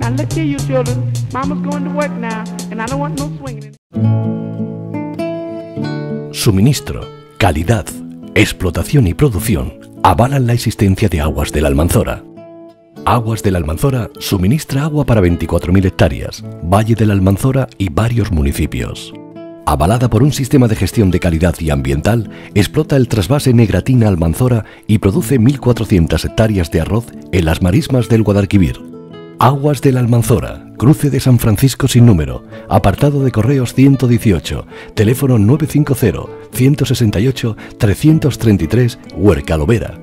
Now look here, you children. Mama's going to work now, and I don't want no swinging. Suministro, calidad, explotación y producción avalan la existencia de Aguas de la Almanzora. Aguas de la Almanzora suministra agua para 24.000 hectáreas, Valle de la Almanzora y varios municipios. Avalada por un sistema de gestión de calidad y ambiental, explota el trasvase Negratina Almanzora y produce 1.400 hectáreas de arroz en las marismas del Guadalquivir. Aguas de la Almanzora, cruce de San Francisco sin número, apartado de correos 118, teléfono 950-168-333, Huerca Lovera.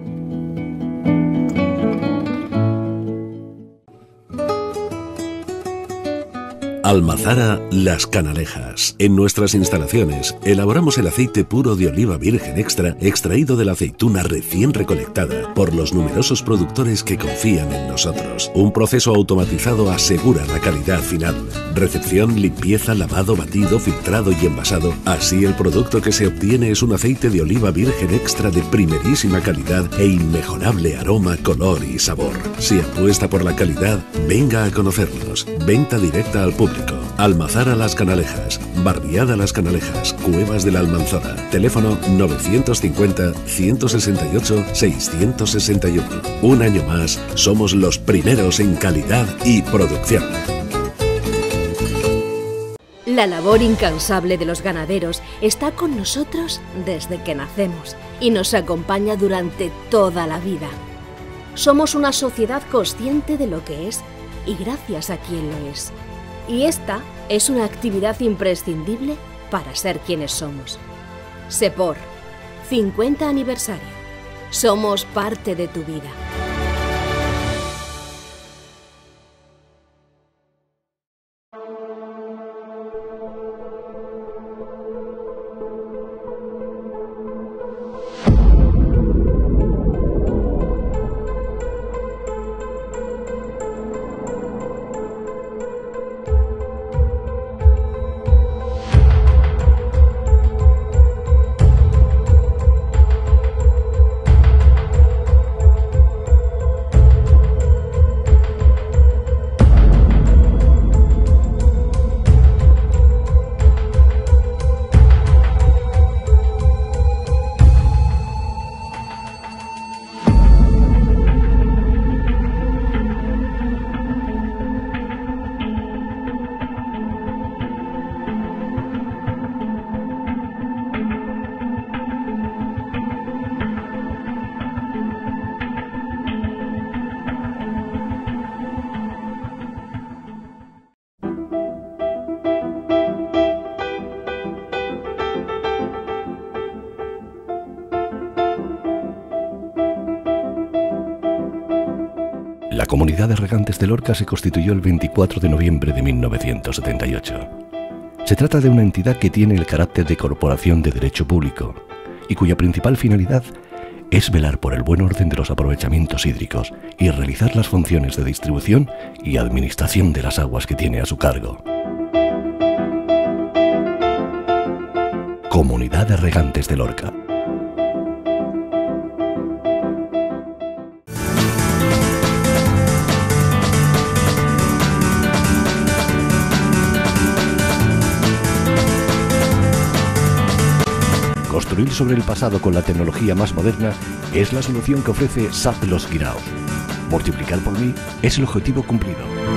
Almazara Las Canalejas. En nuestras instalaciones elaboramos el aceite puro de oliva virgen extra extraído de la aceituna recién recolectada por los numerosos productores que confían en nosotros. Un proceso automatizado asegura la calidad final. Recepción, limpieza, lavado, batido, filtrado y envasado. Así el producto que se obtiene es un aceite de oliva virgen extra de primerísima calidad e inmejorable aroma, color y sabor. Si apuesta por la calidad, venga a conocernos. Venta directa al público. Almazara Las Canalejas, Barriada Las Canalejas, Cuevas de la Almanzora. Teléfono 950-168-661. Un año más, somos los primeros en calidad y producción. La labor incansable de los ganaderos está con nosotros desde que nacemos y nos acompaña durante toda la vida. Somos una sociedad consciente de lo que es y gracias a quien lo es. Y esta es una actividad imprescindible para ser quienes somos. SEPOR, 50 aniversario. Somos parte de tu vida. La Comunidad de Regantes de Lorca se constituyó el 24 de noviembre de 1978. Se trata de una entidad que tiene el carácter de corporación de derecho público y cuya principal finalidad es velar por el buen orden de los aprovechamientos hídricos y realizar las funciones de distribución y administración de las aguas que tiene a su cargo. Comunidad de Regantes de Lorca. Construir sobre el pasado con la tecnología más moderna es la solución que ofrece SAP Los Guiraos. Multiplicar por 1000 es el objetivo cumplido.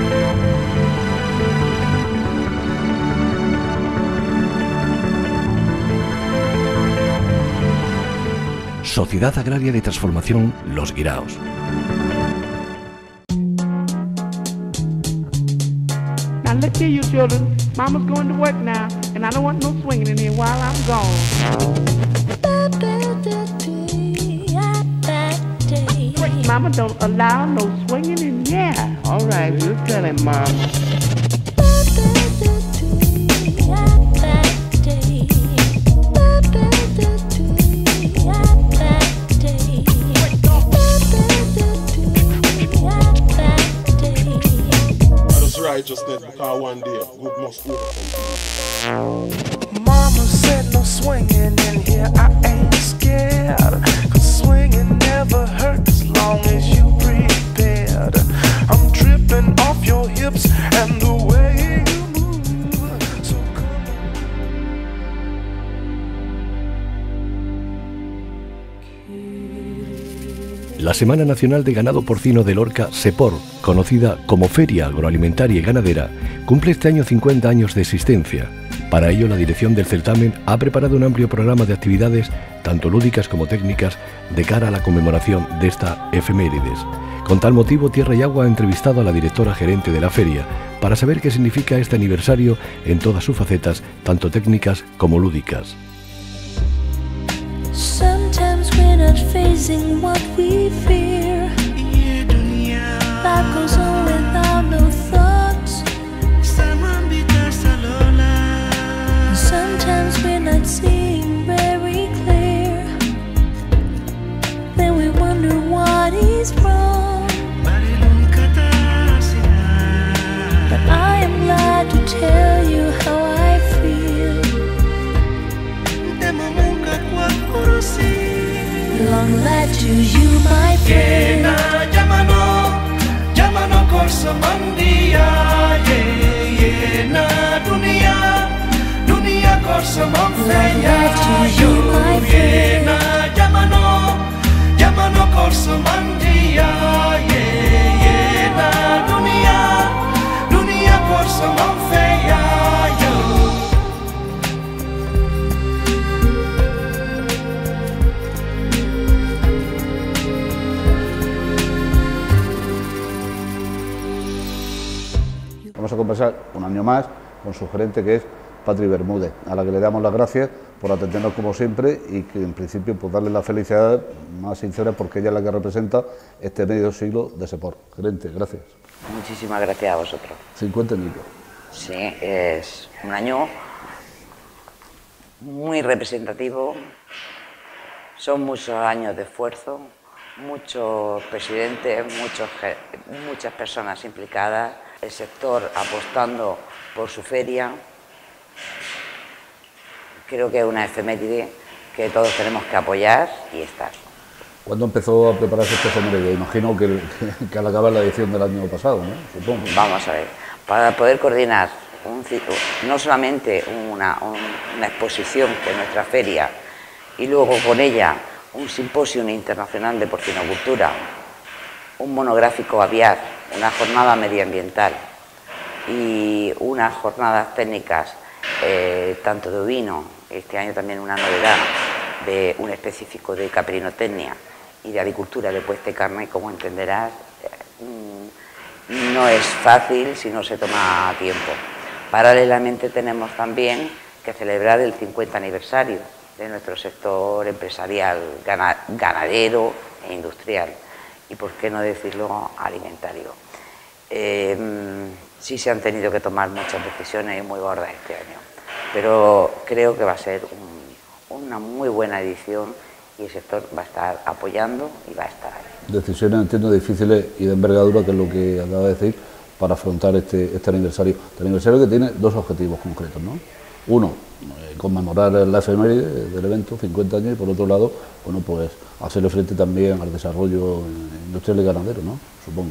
Sociedad Agraria de Transformación Los Guiraos. Now look here, you children. Mama's going to work now, and I don't want no swinging in here while I'm gone. Mama don't allow no swinging in here. All right, we'll tell him, Mom. Righteousness, because one day good must overcome. Mama said no swinging in here, I ain't scared, 'cause swinging never hurts as long as you prepared. I'm tripping off your hips Semana Nacional de Ganado Porcino de Lorca, SEPOR, conocida como Feria Agroalimentaria y Ganadera, cumple este año 50 años de existencia. Para ello, la dirección del certamen ha preparado un amplio programa de actividades, tanto lúdicas como técnicas, de cara a la conmemoración de esta efemérides. Con tal motivo, Tierra y Agua ha entrevistado a la directora gerente de la feria para saber qué significa este aniversario en todas sus facetas, tanto técnicas como lúdicas. Sometimes we're not facing what we fear. Life goes on without no thoughts. Sometimes we're not seeing very clear. Then we wonder what is wrong. But I am glad to tell you how I feel. Long life to you, my friend. Llámano corso mandia, na dunia corso manfeya. Llámano corso mandia, na dunia corso manfeya. Vamos a conversar un año más con su gerente, que es Patri Bermúdez, a la que le damos las gracias por atendernos como siempre y que en principio pues darle la felicidad más sincera porque ella es la que representa este medio siglo de SEPOR. Gerente, gracias. Muchísimas gracias a vosotros. 50 años. Sí, es un año muy representativo, son muchos años de esfuerzo, muchos presidentes, muchas personas implicadas, el sector apostando por su feria. Creo que es una efeméride que todos tenemos que apoyar y estar. ¿Cuándo empezó a prepararse esta efeméride? Imagino que al acabar la edición del año pasado, ¿no? Supongo. Vamos a ver, para poder coordinar no solamente una exposición que es nuestra feria y luego con ella un simposio internacional de porcinocultura, un monográfico aviar, una jornada medioambiental y unas jornadas técnicas tanto de ovino, este año también una novedad de un específico de caprinotecnia y de avicultura de puesta de carne, como entenderás, no es fácil si no se toma tiempo. Paralelamente tenemos también que celebrar el 50 aniversario de nuestro sector empresarial, ganadero e industrial, y por qué no decirlo alimentario. Sí se han tenido que tomar muchas decisiones muy gordas este año, pero creo que va a ser una muy buena edición y el sector va a estar apoyando y va a estar ahí. Decisiones, entiendo, difíciles y de envergadura, que es lo que acaba de decir, para afrontar este aniversario. Este aniversario que tiene dos objetivos concretos, ¿no? Uno, conmemorar la efeméride del evento, 50 años, y por otro lado, bueno, pues hacerle frente también al desarrollo industrial y ganadero, ¿no? Supongo.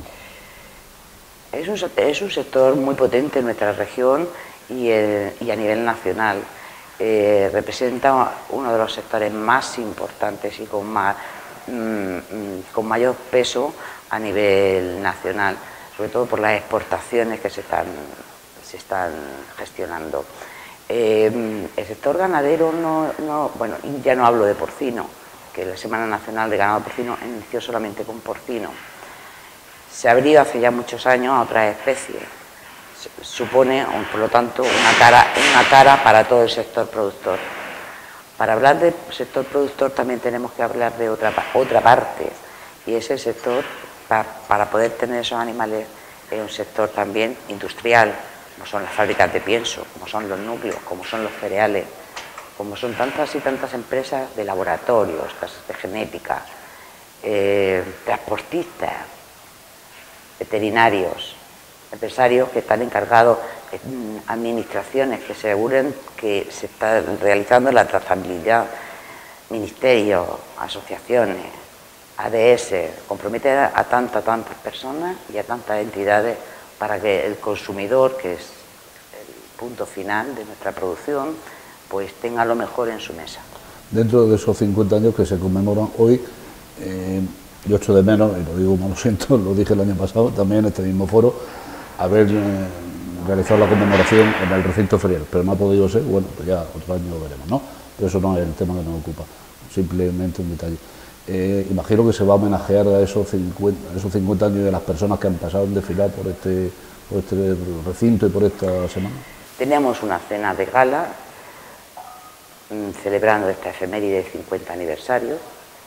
Es un sector muy potente en nuestra región y a nivel nacional. Representa uno de los sectores más importantes y con mayor peso a nivel nacional, sobre todo por las exportaciones que se están gestionando. El sector ganadero, bueno, ya no hablo de porcino, que la Semana Nacional de Ganado Porcino inició solamente con porcino. Se abrió hace ya muchos años a otras especies. Supone, por lo tanto, una cara para todo el sector productor. Para hablar del sector productor también tenemos que hablar de otra parte, y ese sector, para poder tener esos animales, es un sector también industrial, como son las fábricas de pienso, como son los núcleos, como son los cereales, como son tantas y tantas empresas de laboratorios, de genética, transportistas, veterinarios, empresarios que están encargados, administraciones que se aseguren que se está realizando la trazabilidad, ministerios, asociaciones, ADS, comprometen a tantas personas y a tantas entidades para que el consumidor, que es el punto final de nuestra producción, pues tenga lo mejor en su mesa. Dentro de esos 50 años que se conmemoran hoy, yo echo de menos, y lo digo como lo siento, lo dije el año pasado, también en este mismo foro, haber realizado la conmemoración en el recinto ferial, pero no ha podido ser, bueno, pues ya otro año lo veremos, ¿no? Pero eso no es el tema que nos ocupa, simplemente un detalle. Imagino que se va a homenajear a esos 50 años de las personas que han pasado en desfilar por este recinto y por esta semana. Teníamos una cena de gala celebrando esta efeméride de 50 aniversario.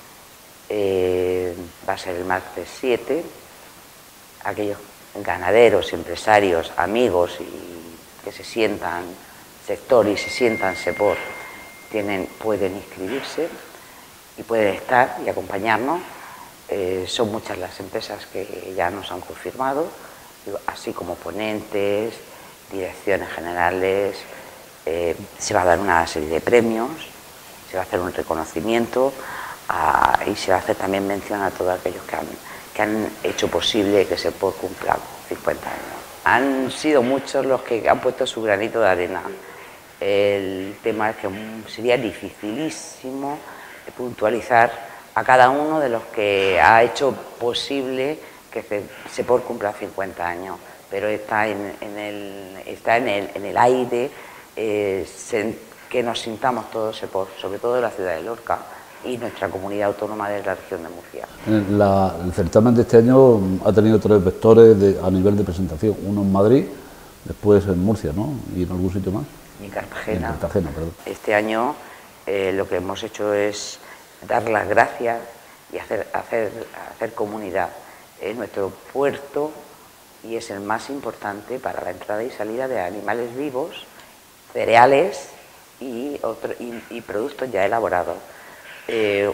Va a ser el martes 7. Aquellos ganaderos, empresarios, amigos y que se sientan sector y se sientan SEPOR pueden inscribirse y pueden estar y acompañarnos. Son muchas las empresas que ya nos han confirmado, así como ponentes, direcciones generales. Se va a dar una serie de premios, se va a hacer un reconocimiento y se va a hacer también mención a todos aquellos que han hecho posible que SEPOR cumpla 50 años. Han sido muchos los que han puesto su granito de arena. El tema es que sería dificilísimo puntualizar a cada uno de los que ha hecho posible que SEPOR cumpla 50 años, pero está en el aire que nos sintamos todos SEPOR, sobre todo en la ciudad de Lorca y nuestra comunidad autónoma de la región de Murcia. El certamen de este año ha tenido 3 vectores a nivel de presentación, uno en Madrid, después en Murcia, ¿no? Y en algún sitio más. Y en Cartagena. Perdón. Este año lo que hemos hecho es dar las gracias y hacer comunidad. Es nuestro puerto y es el más importante para la entrada y salida de animales vivos, cereales y productos ya elaborados. Es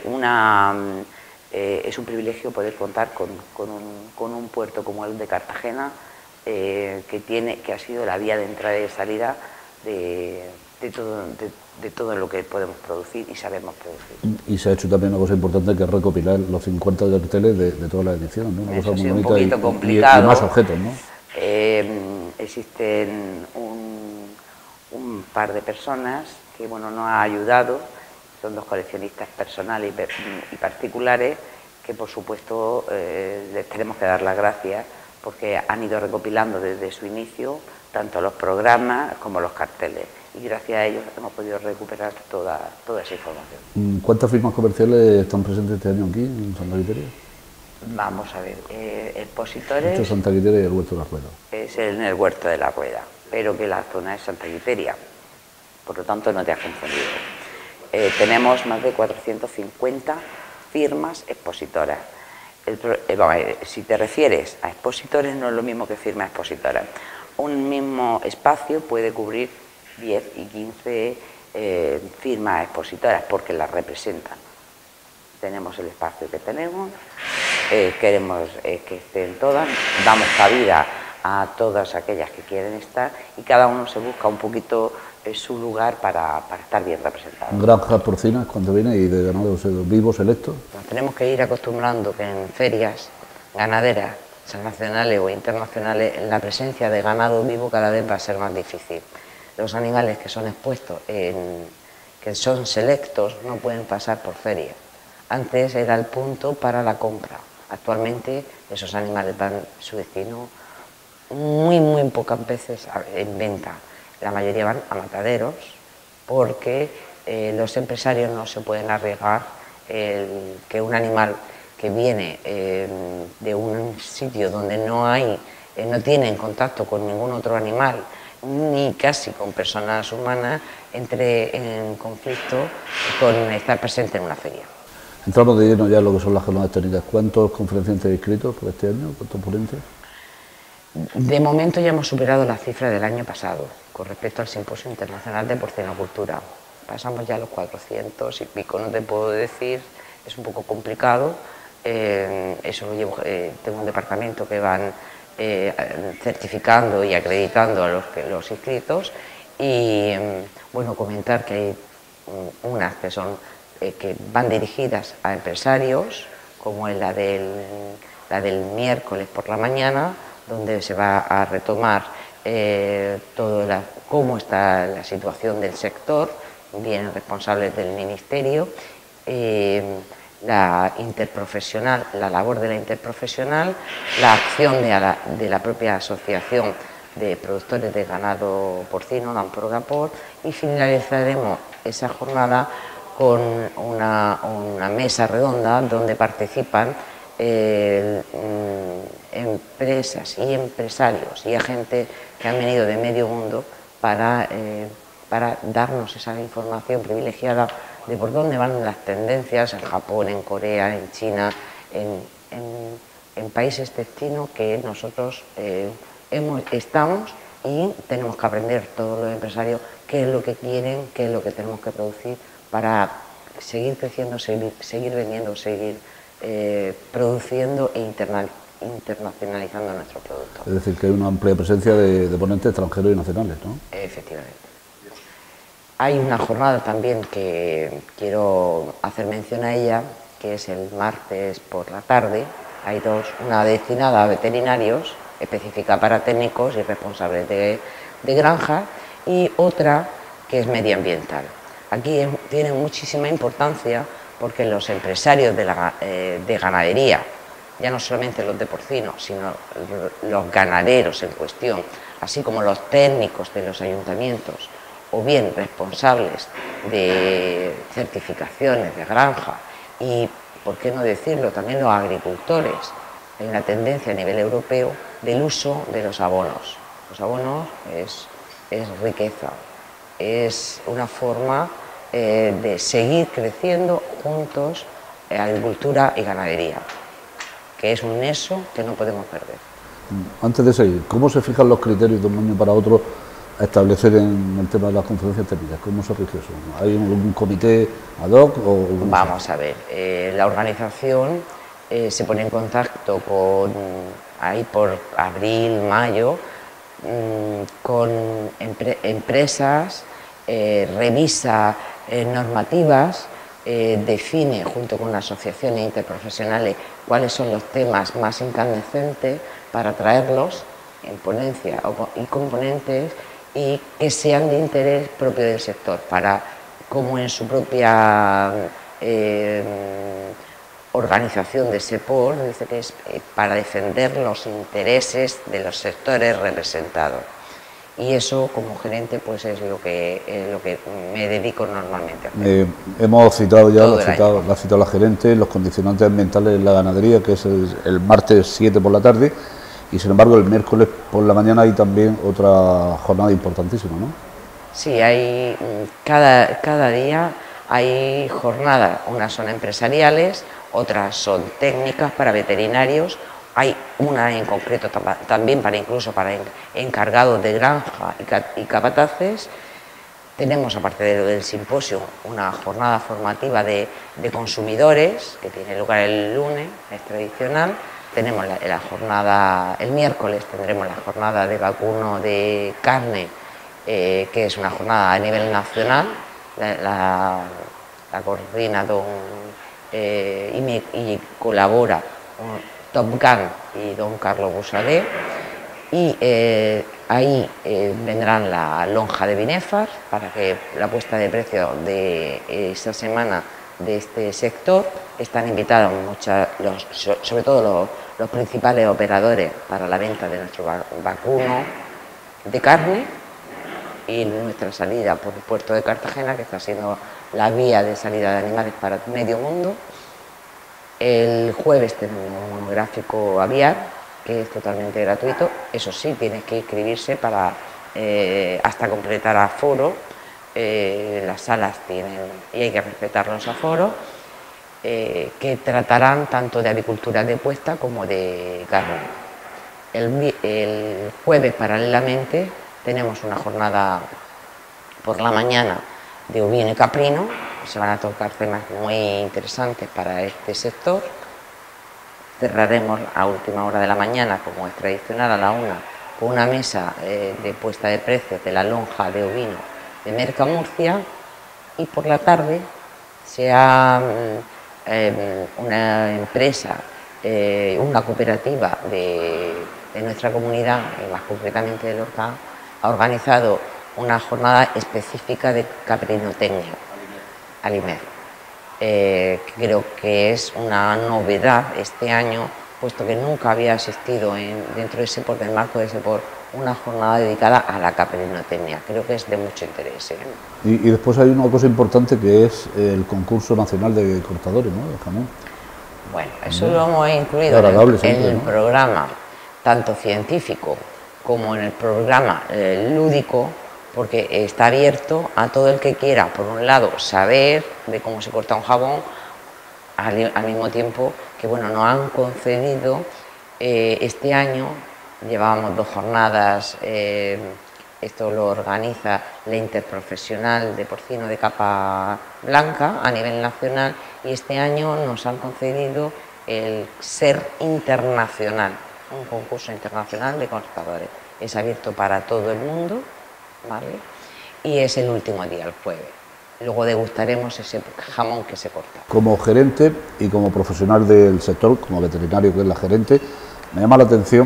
un privilegio poder contar con un puerto como el de Cartagena, que ha sido la vía de entrada y de salida de todo lo que podemos producir y sabemos producir. Y se ha hecho también una cosa importante, que es recopilar los 50 carteles de todas las ediciones, ¿no? Una cosa muy bonita, un poquito complicado, y más objetos, ¿no? Existen un par de personas que nos ha ayudado, son 2 coleccionistas personales y particulares, que por supuesto les tenemos que dar las gracias porque han ido recopilando desde su inicio tanto los programas como los carteles, y gracias a ellos hemos podido recuperar toda esa información. ¿Cuántas firmas comerciales están presentes este año aquí en Santa Quiteria? Vamos a ver, expositores... Mucho Santa Quiteria y el Huerto de la Rueda. Es en el Huerto de la Rueda, pero que la zona es Santa Quiteria, por lo tanto no te has confundido. Tenemos más de 450 firmas expositoras. Si te refieres a expositores, no es lo mismo que firma expositora. Un mismo espacio puede cubrir 10 y 15 firmas expositoras porque las representan. Tenemos el espacio que tenemos, queremos que estén todas, damos cabida a todas aquellas que quieren estar y cada uno se busca un poquito su lugar para estar bien representado. ¿Granjas porcinas cuando viene y de ganados vivos selectos? Nos tenemos que ir acostumbrando que en ferias ganaderas nacionales o internacionales la presencia de ganado vivo cada vez va a ser más difícil. Los animales que son expuestos, que son selectos, no pueden pasar por feria. Antes era el punto para la compra. Actualmente esos animales van su destino muy pocas veces en venta. La mayoría van a mataderos porque los empresarios no se pueden arriesgar que un animal que viene de un sitio donde no tienen contacto con ningún otro animal ni casi con personas humanas entre en conflicto con estar presente en una feria. Entramos de lleno ya en lo que son las jornadas técnicas. ¿Cuántos conferenciantes inscritos por este año? ¿Cuántos ponentes? De momento ya hemos superado la cifra del año pasado con respecto al Simposio Internacional de Porcinocultura. Pasamos ya a los 400 y pico, no te puedo decir, es un poco complicado. Eso lo llevo, tengo un departamento que van certificando y acreditando a los inscritos y bueno, comentar que hay unas que son que van dirigidas a empresarios, como es la del miércoles por la mañana, donde se va a retomar cómo está la situación del sector, vienen responsables del Ministerio. la interprofesional, la labor de la interprofesional, la acción de la propia asociación de productores de ganado porcino, Damprogapor, y finalizaremos esa jornada con una mesa redonda donde participan empresas y empresarios y agentes que han venido de medio mundo para darnos esa información privilegiada de por dónde van las tendencias en Japón, en Corea, en China, en países destinos que nosotros estamos y tenemos que aprender todos los empresarios qué es lo que quieren, qué es lo que tenemos que producir para seguir creciendo, seguir vendiendo, seguir produciendo e internacionalizando nuestro producto. Es decir, que hay una amplia presencia de ponentes extranjeros y nacionales, ¿no? Efectivamente. Hay una jornada también que quiero hacer mención a ella, que es el martes por la tarde. Hay dos, una destinada a veterinarios, específica para técnicos y responsables de granja, y otra que es medioambiental. Aquí tiene muchísima importancia porque los empresarios de ganadería, ya no solamente los de porcino, sino los ganaderos en cuestión, así como los técnicos de los ayuntamientos, o bien responsables de certificaciones de granja y, por qué no decirlo, también los agricultores, hay una tendencia a nivel europeo del uso de los abonos. Los abonos es riqueza, es una forma de seguir creciendo juntos agricultura y ganadería, que es un nexo que no podemos perder. Antes de seguir, ¿cómo se fijan los criterios de un año para otro a establecer en el tema de las conferencias técnicas? ¿Cómo se rige eso? ¿Hay un comité ad hoc? Vamos a ver, la organización se pone en contacto ahí por abril, mayo, con empresas, revisa normativas, define junto con asociaciones interprofesionales cuáles son los temas más incandescentes para traerlos en ponencia y componentes y que sean de interés propio del sector, para, como en su propia organización de SEPOR, dice que es para defender los intereses de los sectores representados. Y eso, como gerente, pues es lo que me dedico normalmente a hacer. Hemos citado ya, lo ha citado la gerente, los condicionantes ambientales en la ganadería, que es el martes 7 por la tarde, y sin embargo el miércoles por la mañana hay también otra jornada importantísima, ¿no? Sí, hay cada día hay jornadas, unas son empresariales, otras son técnicas para veterinarios. Hay una en concreto también incluso para encargados de granja y capataces. Tenemos, aparte del simposio, una jornada formativa de consumidores que tiene lugar el lunes, es tradicional. Tenemos la jornada, el miércoles tendremos la jornada de vacuno de carne, que es una jornada a nivel nacional. La coordina y colabora Top Gun y don Carlos Busadé, y ahí vendrán la lonja de Binefar para que la puesta de precio de esta semana de este sector. Están invitados sobre todo los principales operadores para la venta de nuestro vacuno de carne y nuestra salida por el puerto de Cartagena, que está siendo la vía de salida de animales para medio mundo. El jueves tenemos un monográfico aviar, que es totalmente gratuito. Eso sí, tienes que inscribirse hasta completar aforo. Las salas tienen, y hay que respetar los aforos, que tratarán tanto de avicultura de puesta como de carne. El jueves, paralelamente, tenemos una jornada por la mañana de ovino y caprino. Se van a tocar temas muy interesantes para este sector. Cerraremos a última hora de la mañana, como es tradicional, a la 1, con una mesa de puesta de precios de la lonja de ovino de Mercamurcia, y por la tarde una empresa, una cooperativa de nuestra comunidad, y más concretamente de Lorca, ha organizado una jornada específica de caprinotecnia, Alimer. Creo que es una novedad este año, puesto que nunca había asistido dentro de SEPOR, del marco de SEPOR, una jornada dedicada a la caprinotecnia. Creo que es de mucho interés. Y después hay una cosa importante que es el concurso nacional de cortadores, ¿no?, de jamón. Bueno, eso lo hemos incluido en el programa, tanto científico como en el programa lúdico, porque está abierto a todo el que quiera, por un lado, saber de cómo se corta un jabón, al mismo tiempo que, bueno, nos han concedido este año, llevábamos 2 jornadas, esto lo organiza la Interprofesional de Porcino de Capa Blanca a nivel nacional, y este año nos han concedido el SER Internacional, un concurso internacional de cortadores. Es abierto para todo el mundo, ¿vale? Y es el último día, el jueves. Luego degustaremos ese jamón que se corta. Como gerente y como profesional del sector, como veterinario que es la gerente, me llama la atención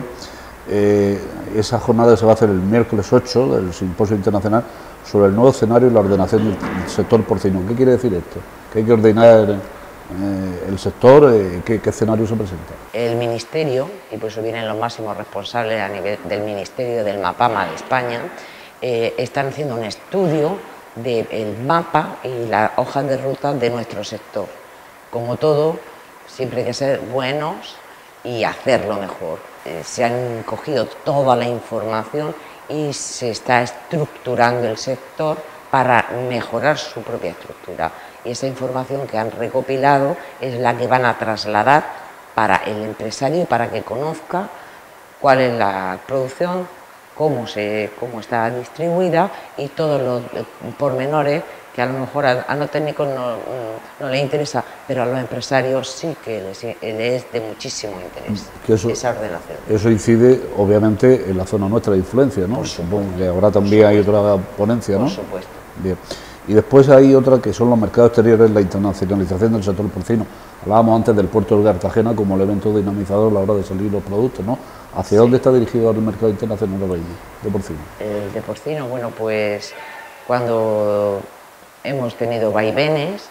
esa jornada se va a hacer el miércoles 8 del Simposio Internacional sobre el nuevo escenario y la ordenación del sector porcino. ¿Qué quiere decir esto? ¿Que hay que ordenar el sector? ¿Qué escenario se presenta? El Ministerio, y por eso vienen los máximos responsables a nivel del Ministerio, del MAPAMA de España, están haciendo un estudio del mapa y las hojas de ruta de nuestro sector. Como todo, siempre hay que ser buenos y hacerlo mejor. Se han cogido toda la información y se está estructurando el sector para mejorar su propia estructura. Y esa información que han recopilado es la que van a trasladar para el empresario, para que conozca cuál es la producción, cómo está distribuida y todos los pormenores que a lo mejor a los técnicos no les interesa, pero a los empresarios sí que les es de muchísimo interés esa ordenación. Eso incide obviamente en la zona nuestra de influencia, ¿no? Supongo que ahora también hay otra ponencia, ¿no? Por supuesto. Bien. Y después hay otra que son los mercados exteriores, la internacionalización del sector porcino. Hablábamos antes del puerto de Cartagena como elemento dinamizador a la hora de salir los productos, ¿no? ¿Hacia dónde está dirigido ahora el mercado internacional de porcino? De porcino, bueno, pues cuando hemos tenido vaivenes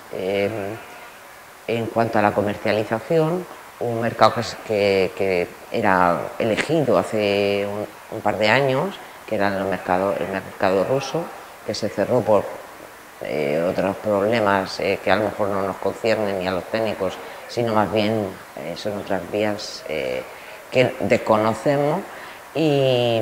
en cuanto a la comercialización, un mercado que era elegido hace un par de años, que era el mercado ruso, que se cerró por otros problemas que a lo mejor no nos conciernen ni a los técnicos, sino más bien son otras vías que desconocemos y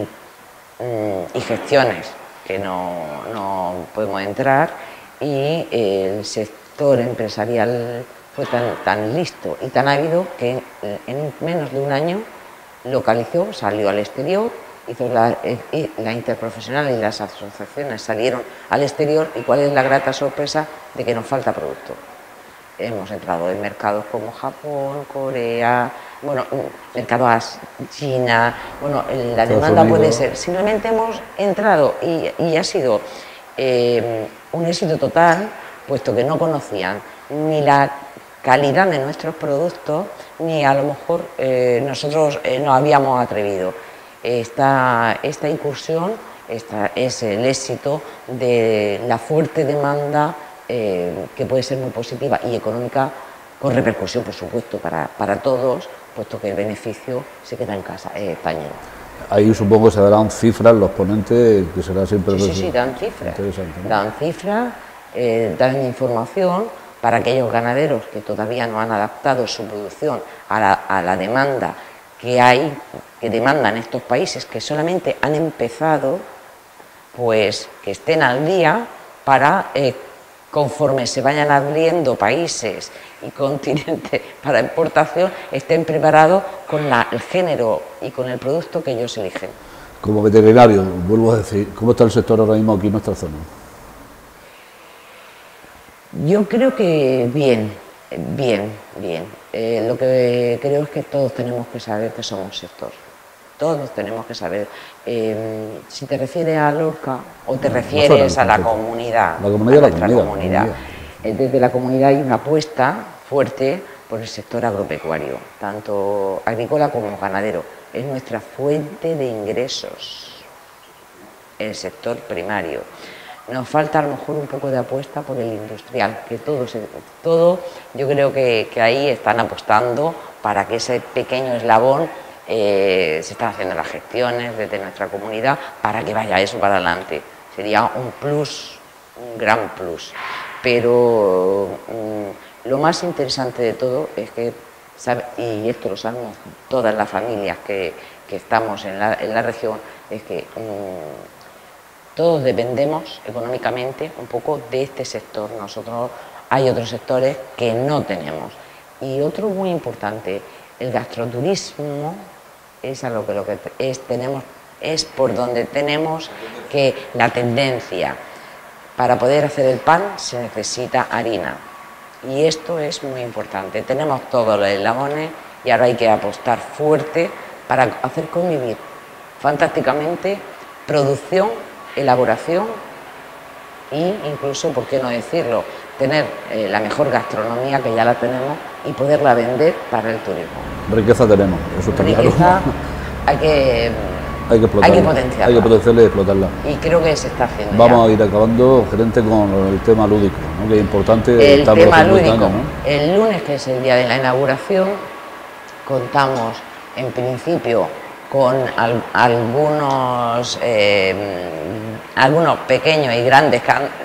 gestiones que no podemos entrar, y el sector empresarial fue tan listo y tan ávido que en menos de un año localizó, salió al exterior, hizo la interprofesional y las asociaciones salieron al exterior, y cuál es la grata sorpresa de que nos falta producto. Hemos entrado en mercados como Japón, Corea, bueno, mercados China, bueno, la demanda puede ser. Simplemente hemos entrado y ha sido un éxito total, puesto que no conocían ni la calidad de nuestros productos, ni a lo mejor nosotros nos habíamos atrevido. Esta incursión es el éxito de la fuerte demanda que puede ser muy positiva y económica, con repercusión, por supuesto, para todos, puesto que el beneficio se queda en casa, español. Ahí supongo que se darán cifras los ponentes, que será siempre... Sí, dan cifras. ¿No? Dan cifras, dan información para aquellos ganaderos que todavía no han adaptado su producción a la demanda que demandan estos países, que solamente han empezado, pues que estén al día para, conforme se vayan abriendo países y continentes para importación, estén preparados con el género y con el producto que ellos eligen. Como veterinario, vuelvo a decir, ¿cómo está el sector ahora mismo aquí en nuestra zona? Yo creo que bien. Lo que creo es que todos tenemos que saber que somos sector. Todos tenemos que saber. Si te refieres a Lorca o te refieres a la comunidad. La comunidad. Desde la comunidad hay una apuesta fuerte por el sector agropecuario, tanto agrícola como ganadero. Es nuestra fuente de ingresos, el sector primario. Nos falta a lo mejor un poco de apuesta por el industrial, que todo yo creo que ahí están apostando para que ese pequeño eslabón, se están haciendo las gestiones desde nuestra comunidad para que vaya eso para adelante. Sería un plus, un gran plus. Pero lo más interesante de todo es que, y esto lo sabemos todas las familias que estamos en la región, es que todos dependemos económicamente un poco de este sector. Nosotros hay otros sectores que no tenemos. Y otro muy importante, el gastroturismo es a lo que es por donde tenemos que la tendencia. Para poder hacer el pan se necesita harina. Y esto es muy importante. Tenemos todos los eslabones y ahora hay que apostar fuerte para hacer convivir fantásticamente producción, elaboración e incluso, por qué no decirlo, tener la mejor gastronomía, que ya la tenemos, y poderla vender para el turismo. Riqueza tenemos, eso está claro. Riqueza hay que potenciarla. Hay que potenciarla y explotarla. Y creo que se está haciendo. Vamos a ir acabando, gerente, con el tema lúdico, ¿no? Que es importante. El tema lúdico. Años, ¿no? El lunes, que es el día de la inauguración, contamos en principio con algunos pequeños y grandes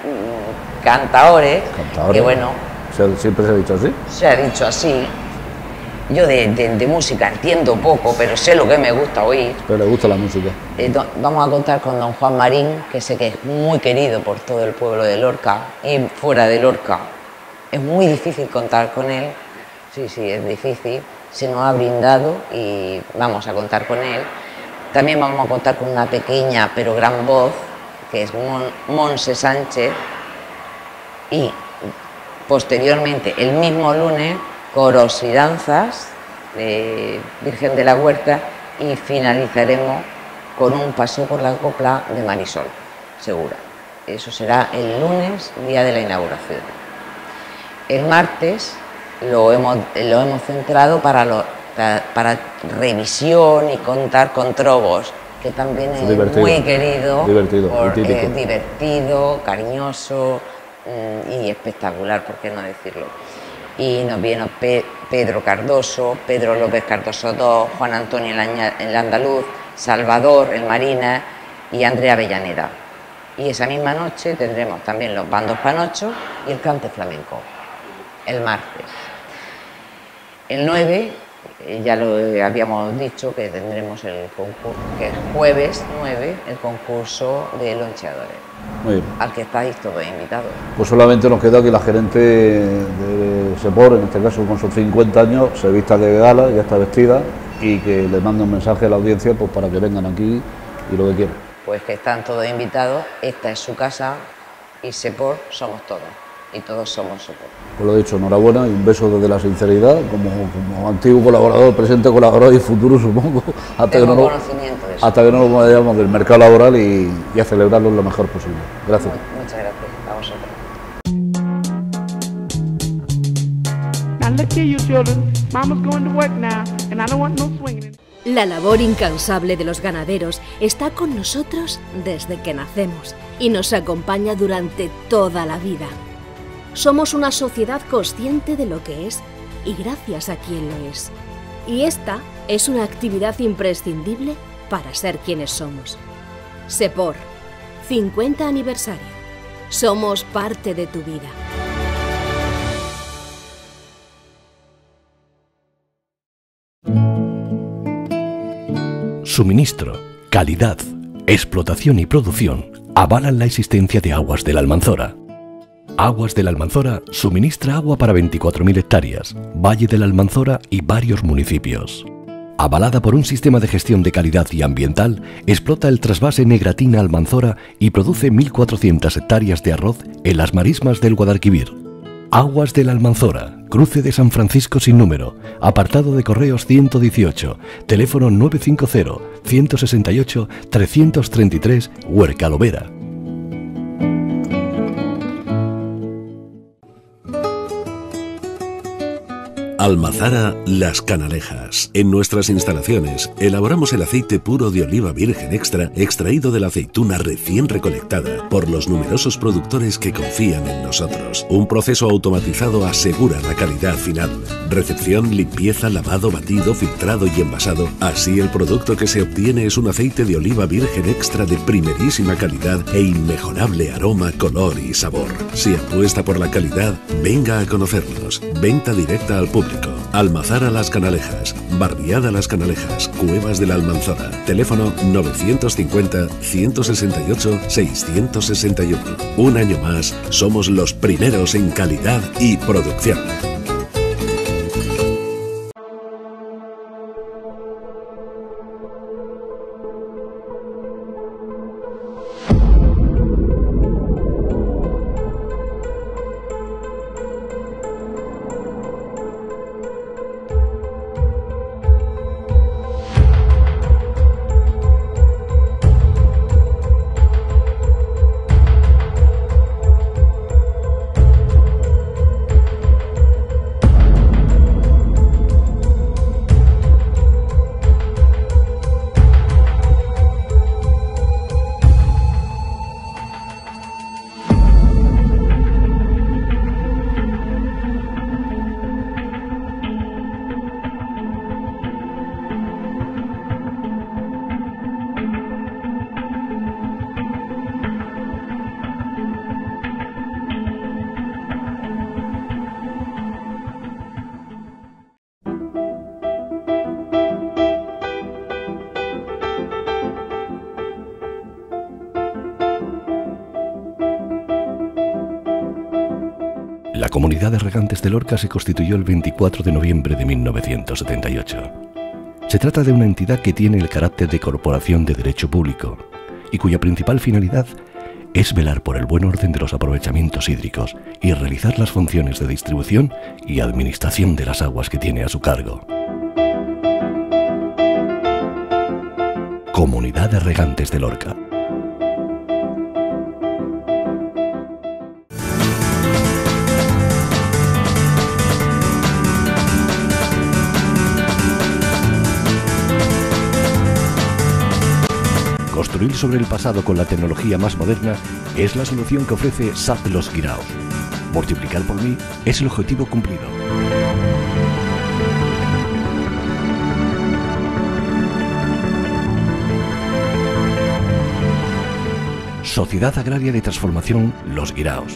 cantadores, que bueno... ¿Siempre se ha dicho así? Se ha dicho así. Yo de música entiendo poco, pero sé lo que me gusta oír. Pero le gusta la música. Vamos a contar con don Juan Marín, que sé que es muy querido por todo el pueblo de Lorca y fuera de Lorca. Es muy difícil contar con él, sí, es difícil. Se nos ha brindado y vamos a contar con él. También vamos a contar con una pequeña pero gran voz, que es Monse Sánchez, y posteriormente, el mismo lunes, coros y danzas de Virgen de la Huerta, y finalizaremos con un paso por la copla de Marisol Segura. Eso será el lunes, día de la inauguración. El martes lo hemos centrado para revisión y contar con trovos, que también es muy querido, divertido, cariñoso y espectacular, por qué no decirlo. Y nos viene Pedro Cardoso, Pedro López Cardoso II, Juan Antonio el Andaluz, Salvador el Marina y Andrea Avellaneda. Y esa misma noche tendremos también los bandos panochos y el cante flamenco, el martes. El 9, ya lo habíamos dicho, que tendremos el concurso, que es jueves 9, el concurso de loncheadores, al que estáis todos invitados. Pues solamente nos queda que la gerente de Sepor, en este caso con sus 50 años, se vista de gala, ya está vestida, y que le mande un mensaje a la audiencia, pues para que vengan aquí y lo que quieran. Pues que están todos invitados, esta es su casa y Sepor somos todos. Y todos somos Sepor. Pues lo dicho, enhorabuena y un beso desde la sinceridad, como antiguo colaborador, presente colaborador y futuro, supongo, hasta que no nos vayamos del mercado laboral y a celebrarlo lo mejor posible. Gracias. Muchas gracias a vosotros. Now look here, you children. Mama's going to work now, and I don't want no swinging. La labor incansable de los ganaderos está con nosotros desde que nacemos y nos acompaña durante toda la vida. Somos una sociedad consciente de lo que es y gracias a quien lo es. Y esta es una actividad imprescindible para ser quienes somos. Sepor, 50 aniversario. Somos parte de tu vida. Suministro, calidad, explotación y producción avalan la existencia de Aguas de la Almanzora. Aguas de la Almanzora suministra agua para 24.000 hectáreas, Valle de la Almanzora y varios municipios. Avalada por un sistema de gestión de calidad y ambiental, explota el trasvase Negratina Almanzora y produce 1.400 hectáreas de arroz en las marismas del Guadalquivir. Aguas de la Almanzora, cruce de San Francisco sin número, apartado de correos 118, teléfono 950-168-333, Huerca Lovera. Almazara Las Canalejas. En nuestras instalaciones elaboramos el aceite puro de oliva virgen extra extraído de la aceituna recién recolectada por los numerosos productores que confían en nosotros. Un proceso automatizado asegura la calidad final. Recepción, limpieza, lavado, batido, filtrado y envasado. Así el producto que se obtiene es un aceite de oliva virgen extra de primerísima calidad e inmejorable aroma, color y sabor. Si apuesta por la calidad, venga a conocernos. Venta directa al público. Almazara Las Canalejas, Barriada Las Canalejas, Cuevas de la Almanzora. Teléfono 950-168-661. Un año más, somos los primeros en calidad y producción. La Comunidad de Regantes de Lorca se constituyó el 24 de noviembre de 1978. Se trata de una entidad que tiene el carácter de corporación de derecho público y cuya principal finalidad es velar por el buen orden de los aprovechamientos hídricos y realizar las funciones de distribución y administración de las aguas que tiene a su cargo. Comunidad de Regantes de Lorca. Construir sobre el pasado con la tecnología más moderna es la solución que ofrece SAP Los Guiraos. Multiplicar por 1000 es el objetivo cumplido. Sociedad Agraria de Transformación Los Guiraos.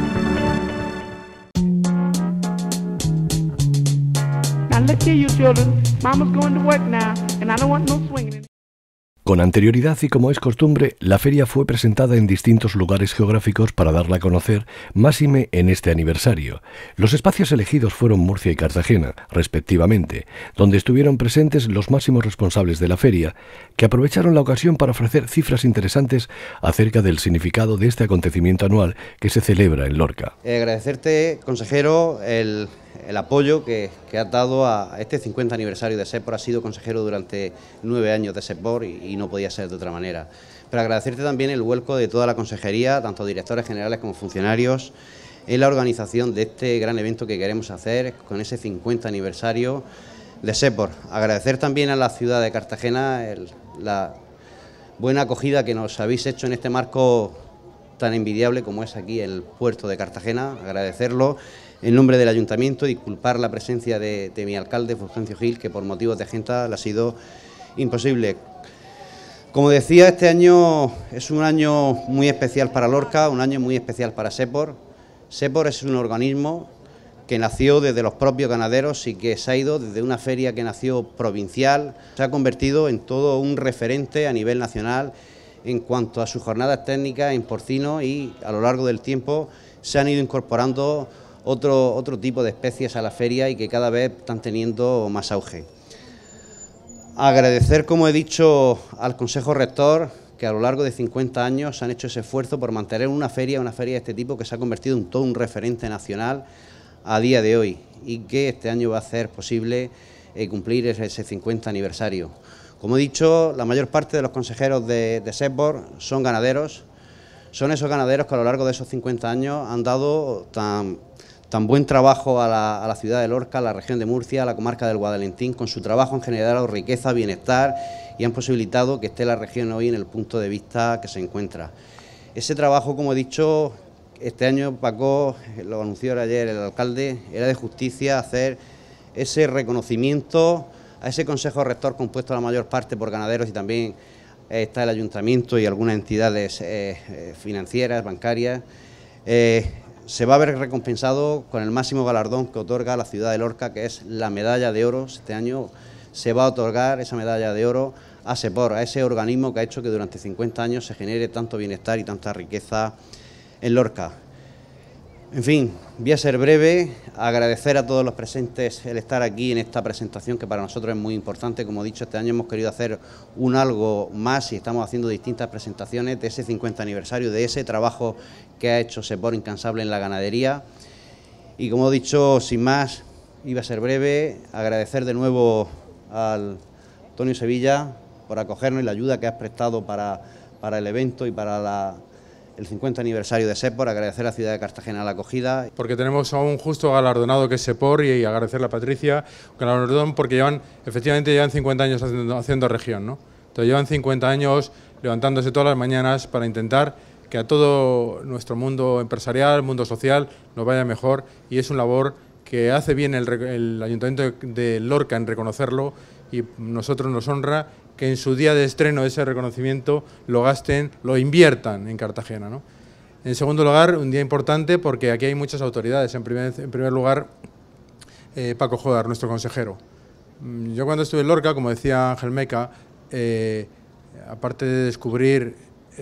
Now look here, you children. Mama's going to work now, and I don't want no swinging. Con anterioridad y como es costumbre, la feria fue presentada en distintos lugares geográficos para darla a conocer, máxime en este aniversario. Los espacios elegidos fueron Murcia y Cartagena, respectivamente, donde estuvieron presentes los máximos responsables de la feria, que aprovecharon la ocasión para ofrecer cifras interesantes acerca del significado de este acontecimiento anual que se celebra en Lorca. Agradecerte, consejero, el apoyo que has dado a este 50 aniversario de SEPOR. Has sido consejero durante 9 años de SEPOR y no podía ser de otra manera. Pero agradecerte también el vuelco de toda la consejería, tanto directores generales como funcionarios, en la organización de este gran evento que queremos hacer con ese 50 aniversario de SEPOR. Agradecer también a la ciudad de Cartagena la buena acogida que nos habéis hecho en este marco tan envidiable como es aquí el puerto de Cartagena. Agradecerlo en nombre del ayuntamiento, disculpar la presencia de mi alcalde, Fulgencio Gil, que por motivos de agenda le ha sido imposible. Como decía, este año es un año muy especial para Lorca, un año muy especial para SEPOR. SEPOR es un organismo que nació desde los propios ganaderos y que se ha ido desde una feria que nació provincial, se ha convertido en todo un referente a nivel nacional en cuanto a sus jornadas técnicas en porcino, y a lo largo del tiempo se han ido incorporando otro tipo de especies a la feria y que cada vez están teniendo más auge. Agradecer, como he dicho, al Consejo Rector, que a lo largo de 50 años han hecho ese esfuerzo por mantener una feria de este tipo que se ha convertido en todo un referente nacional a día de hoy, y que este año va a hacer posible cumplir ese 50 aniversario. Como he dicho, la mayor parte de los consejeros de SEPOR son ganaderos. Son esos ganaderos que a lo largo de esos 50 años han dado tan tan buen trabajo a la ciudad de Lorca, a la región de Murcia, a la comarca del Guadalentín. Con su trabajo han generado riqueza, bienestar y han posibilitado que esté la región hoy en el punto de vista que se encuentra. Ese trabajo, como he dicho, este año, Paco, lo anunció ayer el alcalde, era de justicia hacer ese reconocimiento a ese consejo rector compuesto la mayor parte por ganaderos, y también está el ayuntamiento y algunas entidades financieras, bancarias. Se va a ver recompensado con el máximo galardón que otorga la ciudad de Lorca, que es la medalla de oro. Este año se va a otorgar esa medalla de oro a SEPOR, a ese organismo que ha hecho que durante 50 años se genere tanto bienestar y tanta riqueza en Lorca. En fin, voy a ser breve, agradecer a todos los presentes el estar aquí en esta presentación, que para nosotros es muy importante. Como he dicho, este año hemos querido hacer un algo más y estamos haciendo distintas presentaciones de ese 50 aniversario, de ese trabajo que ha hecho SEPOR incansable en la ganadería. Y como he dicho, sin más, iba a ser breve, agradecer de nuevo al Antonio Sevilla por acogernos y la ayuda que has prestado para el evento y para el 50 aniversario de SEPOR, agradecer a la ciudad de Cartagena la acogida. Porque tenemos a un justo galardonado que es SEPOR, y agradecerle a Patricia, galardón porque efectivamente llevan 50 años haciendo región, ¿no? Entonces llevan 50 años levantándose todas las mañanas para intentar que a todo nuestro mundo empresarial, mundo social, nos vaya mejor, y es una labor que hace bien el Ayuntamiento de Lorca en reconocerlo, y nosotros nos honra que en su día de estreno de ese reconocimiento lo gasten, lo inviertan en Cartagena, ¿no? En segundo lugar, un día importante porque aquí hay muchas autoridades. En primer lugar, Paco Jodar, nuestro consejero. Yo cuando estuve en Lorca, como decía Ángel Meca, aparte de descubrir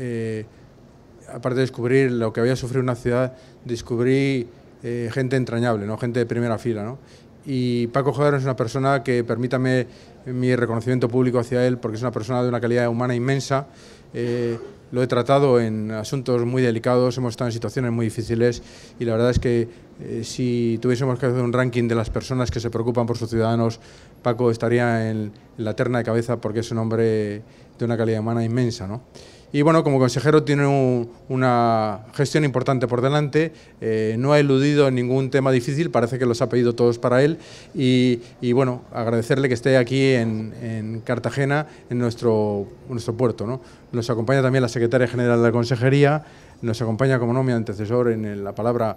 lo que había sufrido una ciudad, descubrí gente entrañable, ¿no? Gente de primera fila, ¿no? Y Paco Jodar es una persona que, permítame mi reconocimiento público hacia él, porque es una persona de una calidad humana inmensa. Lo he tratado en asuntos muy delicados, hemos estado en situaciones muy difíciles, y la verdad es que si tuviésemos que hacer un ranking de las personas que se preocupan por sus ciudadanos, Paco estaría en la terna de cabeza, porque es un hombre de una calidad humana inmensa, ¿no? Y bueno, como consejero tiene una gestión importante por delante, no ha eludido ningún tema difícil, parece que los ha pedido todos para él, y bueno, agradecerle que esté aquí en Cartagena, en nuestro puerto, ¿no? Nos acompaña también la secretaria general de la Consejería, nos acompaña, como no, mi antecesor en la palabra,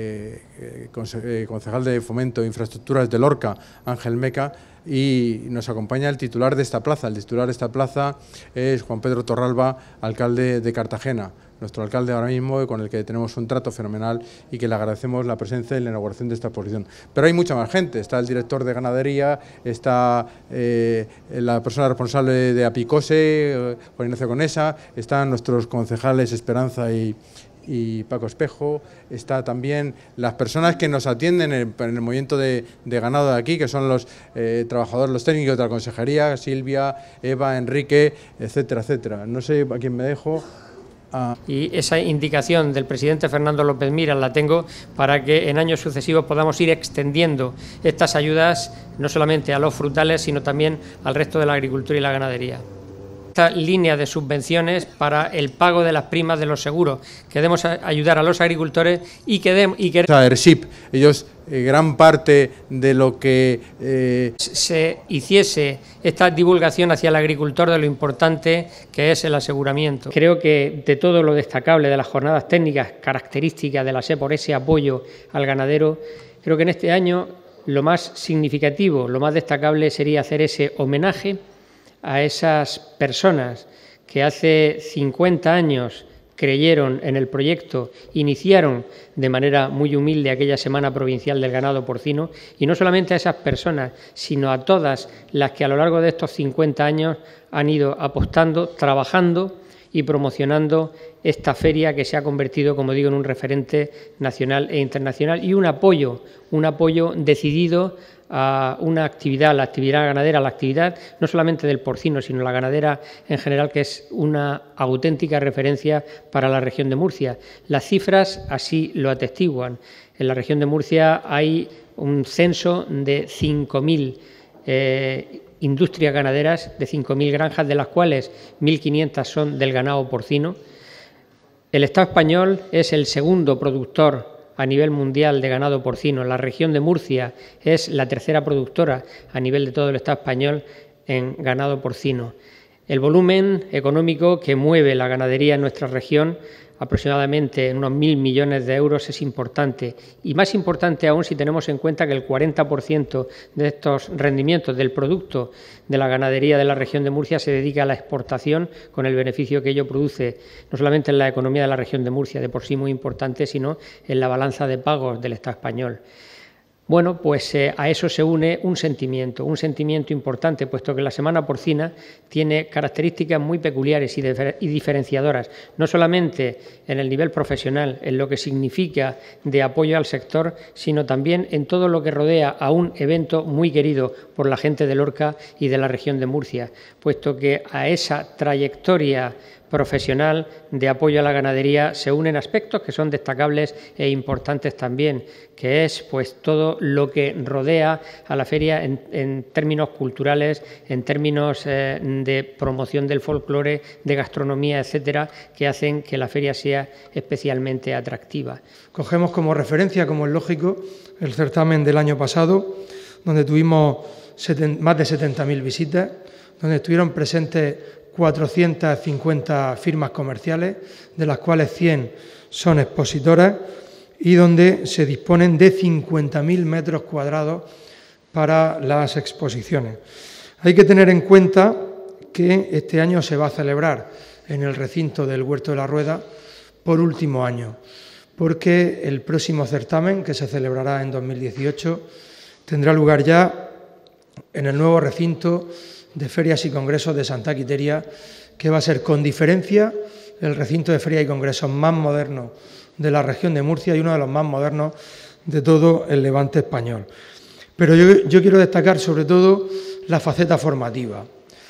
concejal de Fomento e Infraestructuras de Lorca, Ángel Meca, y nos acompaña el titular de esta plaza. El titular de esta plaza es Juan Pedro Torralba, alcalde de Cartagena, nuestro alcalde ahora mismo, con el que tenemos un trato fenomenal y que le agradecemos la presencia y la inauguración de esta exposición. Pero hay mucha más gente, está el director de ganadería, está la persona responsable de Apicose, Juan Ignacio Conesa, están nuestros concejales Esperanza y Paco Espejo, está también las personas que nos atienden en el movimiento de ganado de aquí, que son los trabajadores, los técnicos de la consejería, Silvia, Eva, Enrique, etcétera, etcétera. No sé a quién me dejo. Y esa indicación del presidente Fernando López Miras la tengo para que en años sucesivos podamos ir extendiendo estas ayudas no solamente a los frutales, sino también al resto de la agricultura y la ganadería. Esta línea de subvenciones para el pago de las primas de los seguros, que debemos ayudar a los agricultores y que ERSIP, ellos gran parte de lo que se hiciese esta divulgación hacia el agricultor de lo importante que es el aseguramiento. Creo que de todo lo destacable de las jornadas técnicas características de la SEPOR, ese apoyo al ganadero, creo que en este año lo más significativo, lo más destacable sería hacer ese homenaje a esas personas que hace 50 años creyeron en el proyecto, iniciaron de manera muy humilde aquella Semana Provincial del Ganado Porcino, y no solamente a esas personas, sino a todas las que a lo largo de estos 50 años han ido apostando, trabajando y promocionando esta feria que se ha convertido, como digo, en un referente nacional e internacional, y un apoyo decidido a una actividad, la actividad ganadera, la actividad no solamente del porcino, sino la ganadera en general, que es una auténtica referencia para la región de Murcia. Las cifras así lo atestiguan. En la región de Murcia hay un censo de 5.000 industrias ganaderas, de 5.000 granjas, de las cuales 1.500 son del ganado porcino. El Estado español es el segundo productor a nivel mundial de ganado porcino. La región de Murcia es la tercera productora a nivel de todo el Estado español en ganado porcino. El volumen económico que mueve la ganadería en nuestra región, aproximadamente unos 1.000 millones de euros, es importante, y más importante aún si tenemos en cuenta que el 40% de estos rendimientos del producto de la ganadería de la región de Murcia se dedica a la exportación, con el beneficio que ello produce no solamente en la economía de la región de Murcia, de por sí muy importante, sino en la balanza de pagos del Estado español. Bueno, pues a eso se une un sentimiento importante, puesto que la semana porcina tiene características muy peculiares y diferenciadoras, no solamente en el nivel profesional, en lo que significa de apoyo al sector, sino también en todo lo que rodea a un evento muy querido por la gente de Lorca y de la región de Murcia, puesto que a esa trayectoria profesional de apoyo a la ganadería se unen aspectos que son destacables e importantes también, que es pues todo lo que rodea a la feria en términos culturales, en términos de promoción del folclore, de gastronomía, etcétera, que hacen que la feria sea especialmente atractiva. Cogemos como referencia, como es lógico, el certamen del año pasado, donde tuvimos más de 70.000 visitas, donde estuvieron presentes 450 firmas comerciales, de las cuales 100 son expositoras, y donde se disponen de 50.000 metros cuadrados para las exposiciones. Hay que tener en cuenta que este año se va a celebrar en el recinto del Huerto de la Rueda por último año, porque el próximo certamen, que se celebrará en 2018, tendrá lugar ya en el nuevo recinto de Ferias y Congresos de Santa Quiteria, que va a ser con diferencia el recinto de ferias y congresos más moderno de la región de Murcia y uno de los más modernos de todo el Levante español. Pero yo quiero destacar sobre todo la faceta formativa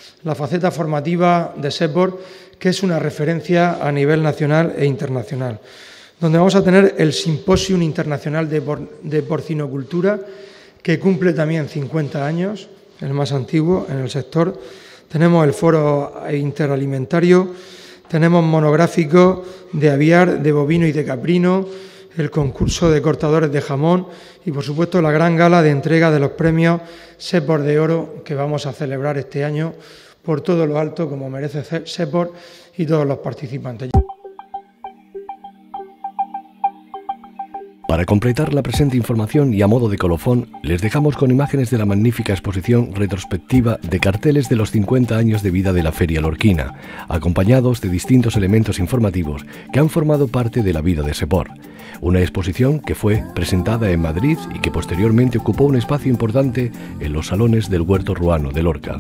de SEPOR, que es una referencia a nivel nacional e internacional, donde vamos a tener el Simposium Internacional de Porcinocultura, que cumple también 50 años, el más antiguo en el sector. Tenemos el foro interalimentario, tenemos monográficos de aviar, de bovino y de caprino, el concurso de cortadores de jamón y, por supuesto, la gran gala de entrega de los premios SEPOR de Oro que vamos a celebrar este año por todo lo alto, como merece SEPOR y todos los participantes. Para completar la presente información y a modo de colofón, les dejamos con imágenes de la magnífica exposición retrospectiva de carteles de los 50 años de vida de la Feria Lorquina, acompañados de distintos elementos informativos que han formado parte de la vida de SEPOR. Una exposición que fue presentada en Madrid y que posteriormente ocupó un espacio importante en los salones del Huerto Ruano de Lorca.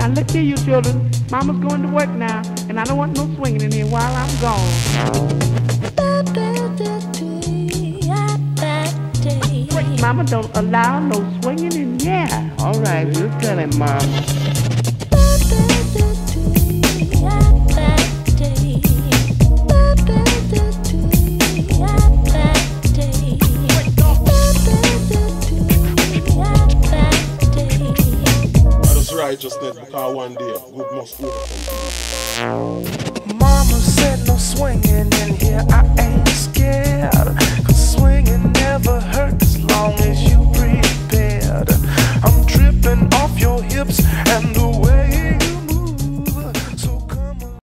Now look here, you children. Mama's going to work now, and I don't want no swinging in here while I'm gone. Mama don't allow no swinging in here. All right, we'll tell him, Mama. Righteousness, because one day good must overcome. Mama said no swinging in here, I ain't scared. Cause swinging never hurt as long as you prepared. I'm tripping off your hips and the way you move. So come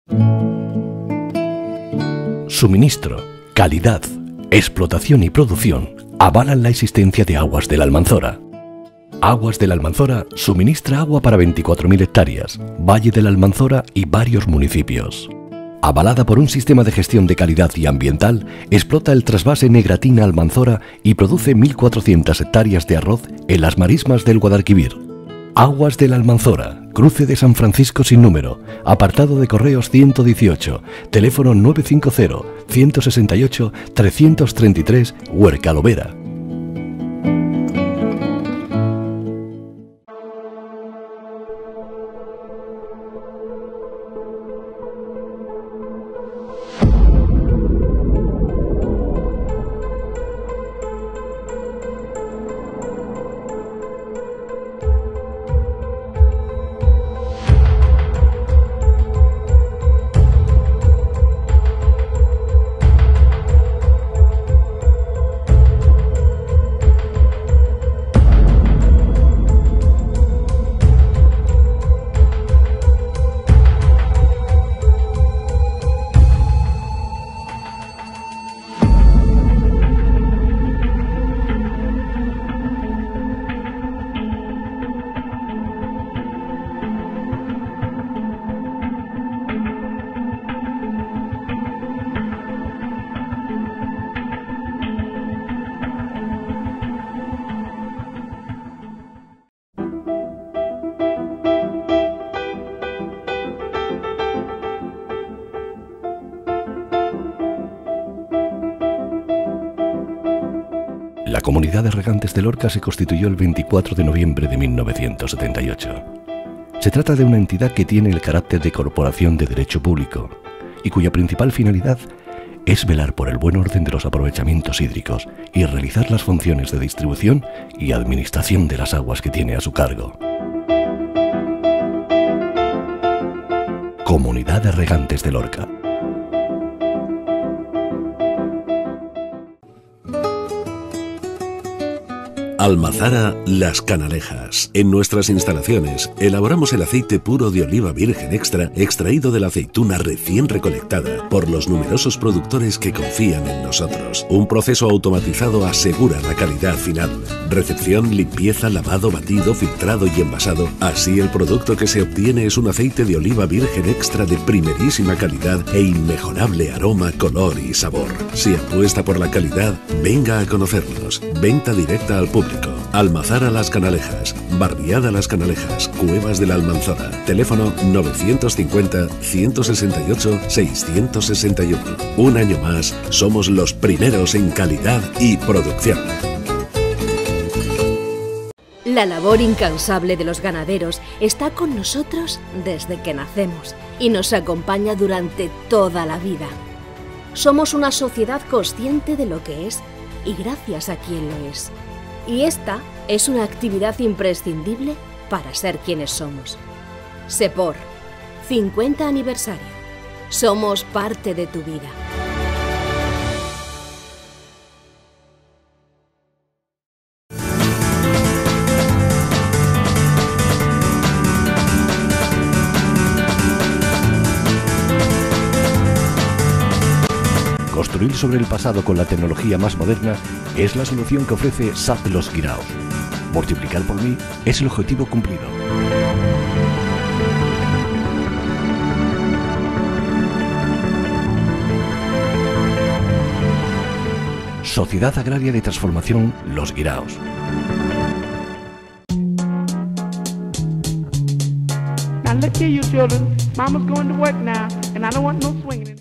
on. Suministro, calidad, explotación y producción avalan la existencia de Aguas de la Almanzora. Aguas de la Almanzora suministra agua para 24.000 hectáreas, Valle de la Almanzora y varios municipios. Avalada por un sistema de gestión de calidad y ambiental, explota el trasvase Negratina Almanzora y produce 1.400 hectáreas de arroz en las marismas del Guadalquivir. Aguas de la Almanzora, cruce de San Francisco sin número, apartado de correos 118, teléfono 950-168-333, Huerca Lovera. La Comunidad de Regantes de Lorca se constituyó el 24 de noviembre de 1978. Se trata de una entidad que tiene el carácter de corporación de derecho público y cuya principal finalidad es velar por el buen orden de los aprovechamientos hídricos y realizar las funciones de distribución y administración de las aguas que tiene a su cargo. Comunidad de Regantes de Lorca. Almazara Las Canalejas. En nuestras instalaciones elaboramos el aceite puro de oliva virgen extra extraído de la aceituna recién recolectada por los numerosos productores que confían en nosotros. Un proceso automatizado asegura la calidad final. Recepción, limpieza, lavado, batido, filtrado y envasado. Así el producto que se obtiene es un aceite de oliva virgen extra de primerísima calidad e inmejorable aroma, color y sabor. Si apuesta por la calidad, venga a conocernos. Venta directa al público. Almazara Las Canalejas, Barriada Las Canalejas, Cuevas de la Almanzora. Teléfono 950-168-661. Un año más, somos los primeros en calidad y producción. La labor incansable de los ganaderos está con nosotros desde que nacemos y nos acompaña durante toda la vida. Somos una sociedad consciente de lo que es y gracias a quien lo es. Y esta es una actividad imprescindible para ser quienes somos. SEPOR, 50 aniversario. Somos parte de tu vida. Construir sobre el pasado con la tecnología más moderna es la solución que ofrece SAP Los Guiraos. Multiplicar por 1000 es el objetivo cumplido. Sociedad Agraria de Transformación Los Guiraos. Now look here, you children. Mama's going to work now, and I don't want no swinging.